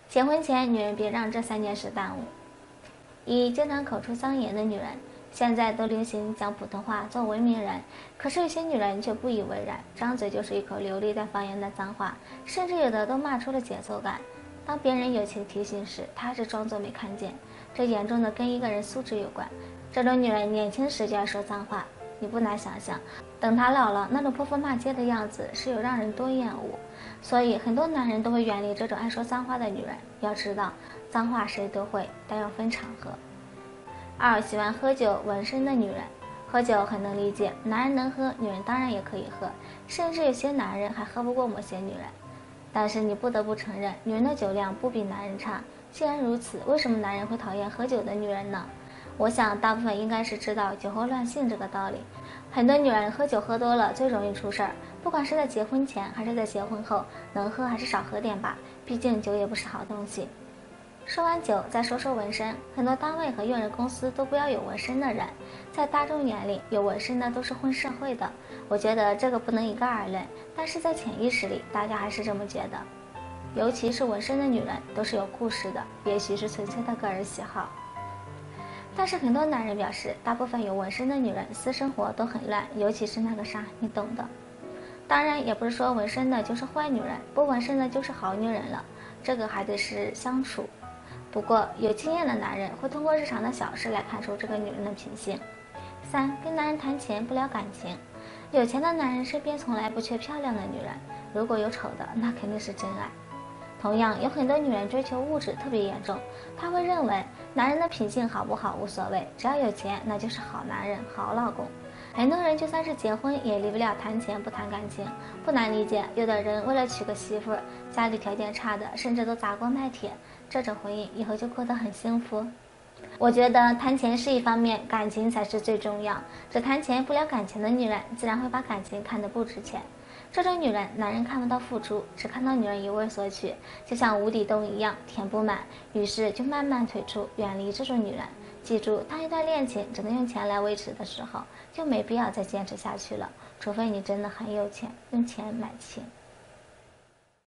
结婚前，女人别让这3件事耽误。一、经常口出脏言的女人，现在都流行讲普通话做文明人，可是有些女人却不以为然，张嘴就是一口流利带方言的脏话，甚至有的都骂出了节奏感。当别人友情提醒时，她还是装作没看见，这严重的跟一个人素质有关。这种女人年轻时就爱说脏话，你不难想象，等她老了，那种泼妇骂街的样子是有让人多厌恶。所以很多男人都会远离这种爱说脏话的女人。要知道，脏话谁都会，但要分场合。二、喜欢喝酒、纹身的女人，喝酒很能理解，男人能喝，女人当然也可以喝，甚至有些男人还喝不过某些女人。但是你不得不承认，女人的酒量不比男人差。既然如此，为什么男人会讨厌喝酒的女人呢？我想大部分应该是知道酒后乱性这个道理。很多女人喝酒喝多了最容易出事儿，不管是在结婚前还是在结婚后，能喝还是少喝点吧，毕竟酒也不是好东西。说完酒，再说说纹身。很多单位和用人公司都不要有纹身的人，在大众眼里，有纹身的都是混社会的。我觉得这个不能一概而论，但是在潜意识里，大家还是这么觉得。尤其是纹身的女人，都是有故事的，也许是纯粹的个人喜好。但是很多男人表示，大部分有纹身的女人私生活都很乱，尤其是那个啥，你懂的。当然，也不是说纹身的就是坏女人，不纹身的就是好女人了，这个还得是相处。不过，有经验的男人会通过日常的小事来看出这个女人的品性。三、跟男人谈钱不聊感情。有钱的男人身边从来不缺漂亮的女人，如果有丑的，那肯定是真爱。同样，有很多女人追求物质特别严重，她会认为男人的品性好不好无所谓，只要有钱那就是好男人、好老公。很多人就算是结婚也离不了谈钱不谈感情，不难理解，有的人为了娶个媳妇，家里条件差的甚至都砸锅卖铁，这种婚姻以后就过得很幸福。我觉得谈钱是一方面，感情才是最重要。只谈钱不聊感情的女人，自然会把感情看得不值钱。这种女人，男人看不到付出，只看到女人一味索取，就像无底洞一样填不满，于是就慢慢退出，远离这种女人。记住，当一段恋情只能用钱来维持的时候，就没必要再坚持下去了，除非你真的很有钱，用钱买情。